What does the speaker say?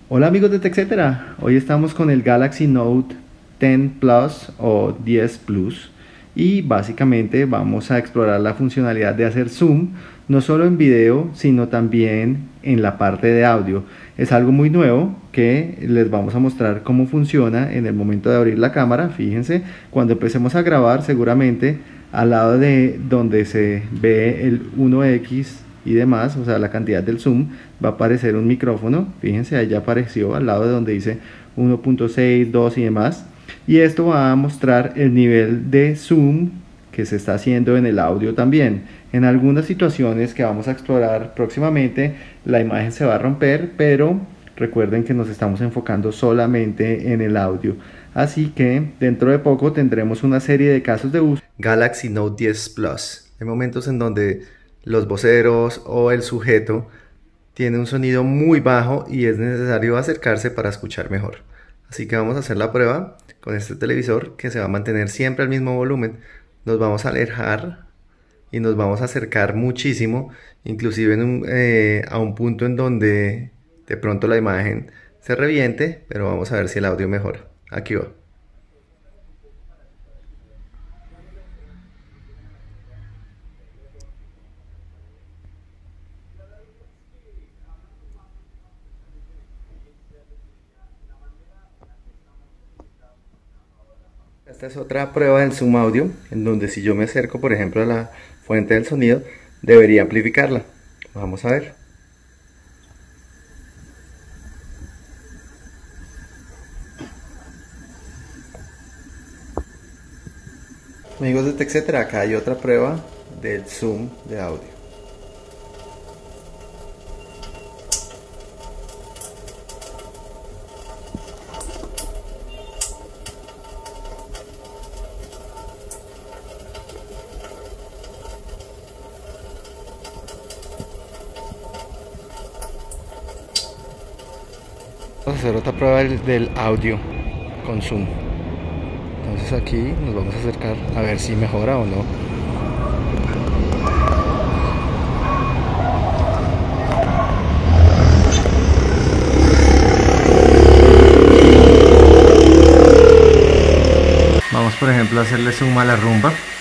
Hola amigos de TechCetera, hoy estamos con el Galaxy Note 10 Plus o 10 Plus y básicamente vamos a explorar la funcionalidad de hacer zoom no solo en video sino también en la parte de audio. Es algo muy nuevo que les vamos a mostrar cómo funciona en el momento de abrir la cámara. Fíjense, cuando empecemos a grabar seguramente al lado de donde se ve el 1x y demás, o sea la cantidad del zoom, va a aparecer un micrófono. Fíjense, ahí ya apareció al lado de donde dice 1.6, 2 y demás, y esto va a mostrar el nivel de zoom que se está haciendo en el audio también. En algunas situaciones que vamos a explorar próximamente la imagen se va a romper, pero recuerden que nos estamos enfocando solamente en el audio, así que dentro de poco tendremos una serie de casos de uso. Galaxy Note 10 Plus. Hay momentos en donde los voceros o el sujeto tiene un sonido muy bajo y es necesario acercarse para escuchar mejor. Así que vamos a hacer la prueba con este televisor que se va a mantener siempre al mismo volumen. Nos vamos a alejar y nos vamos a acercar muchísimo, inclusive a un punto en donde de pronto la imagen se reviente, pero vamos a ver si el audio mejora. Aquí va. Esta es otra prueba del zoom audio, en donde si yo me acerco, por ejemplo, a la fuente del sonido, debería amplificarla. Vamos a ver. Amigos de TechCetera, acá hay otra prueba del zoom de audio. Vamos a hacer otra prueba del audio con zoom. Entonces aquí nos vamos a acercar a ver si mejora o no. Vamos por ejemplo a hacerle zoom a la rumba.